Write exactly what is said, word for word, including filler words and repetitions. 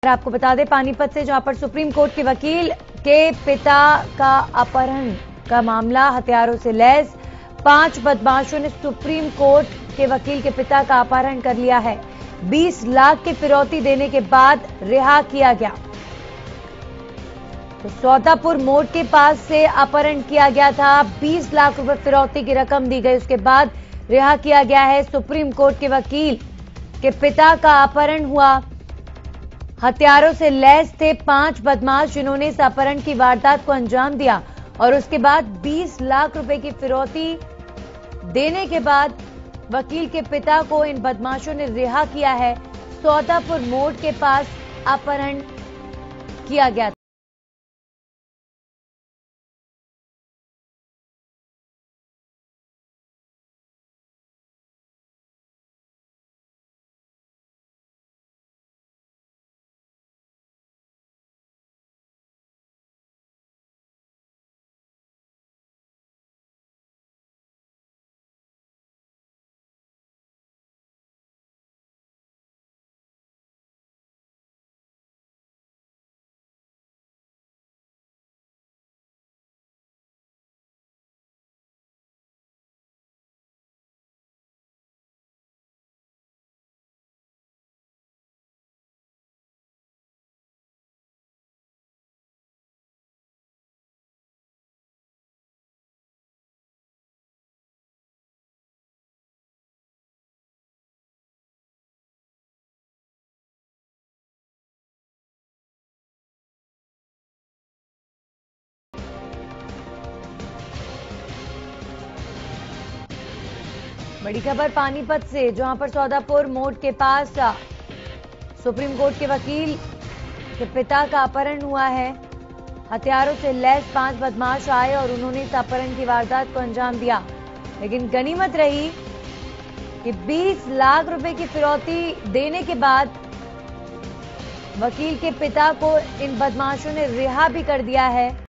आपको बता दें पानीपत से, जहां पर सुप्रीम कोर्ट के वकील के पिता का अपहरण का मामला, हथियारों से लैस पांच बदमाशों ने सुप्रीम कोर्ट के वकील के पिता का अपहरण कर लिया है। बीस लाख की फिरौती देने के बाद रिहा किया गया। तो सौदापुर मोड़ के पास से अपहरण किया गया था। बीस लाख रुपए फिरौती की रकम दी गई, उसके बाद रिहा किया गया है। सुप्रीम कोर्ट के वकील के पिता का अपहरण हुआ। हथियारों से लैस थे पांच बदमाश, जिन्होंने इस अपहरण की वारदात को अंजाम दिया और उसके बाद बीस लाख रुपए की फिरौती देने के बाद वकील के पिता को इन बदमाशों ने रिहा किया है। सौदापुर मोड़ के पास अपहरण किया गया था। बड़ी खबर पानीपत से, जहां पर सौदापुर मोड़ के पास सुप्रीम कोर्ट के वकील के पिता का अपहरण हुआ है। हथियारों से लैस पांच बदमाश आए और उन्होंने इस अपहरण की वारदात को अंजाम दिया, लेकिन गनीमत रही कि बीस लाख रुपए की फिरौती देने के बाद वकील के पिता को इन बदमाशों ने रिहा भी कर दिया है।